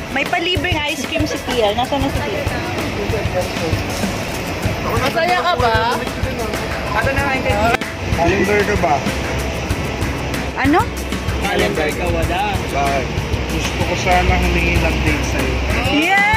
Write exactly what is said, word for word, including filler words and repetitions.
May palibreng ice cream si Tia. Nasaan na si Tia? Masaya ka ba? Ano na nga kayo? Calendar ka ba? Ano? Calendar ka, wala. Bakit? Gusto ko sana humingi ng date sa'yo. Yeah!